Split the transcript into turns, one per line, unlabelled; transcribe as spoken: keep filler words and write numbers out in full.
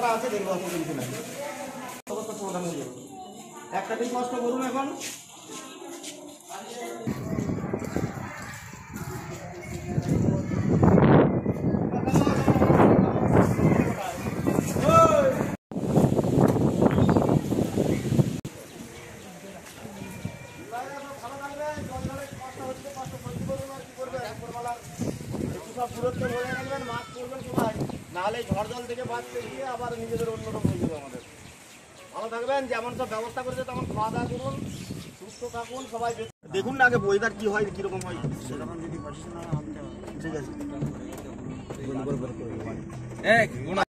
করা আছে, দেখবো কিছু না সমস্যার সমাধান হয়ে যাবে। একটা দিন কষ্ট করুন এখন। দূরত্ব বজায় রাখবেন, মাস্ক পরবেন সবাই, নাহলে ঝড় জল থেকে বাঁচতে গিয়ে আবার নিজেদের অন্যরকম হয়ে যাবে। আমাদের ভালো থাকবেন, যেমন সব ব্যবস্থা করেছে তেমন খাওয়া দাওয়া করুন, সুস্থ থাকুন সবাই। দেখুন না আগে ওয়েদার কি হয়, কিরকম হয়, সেরকম যদি ঠিক আছে।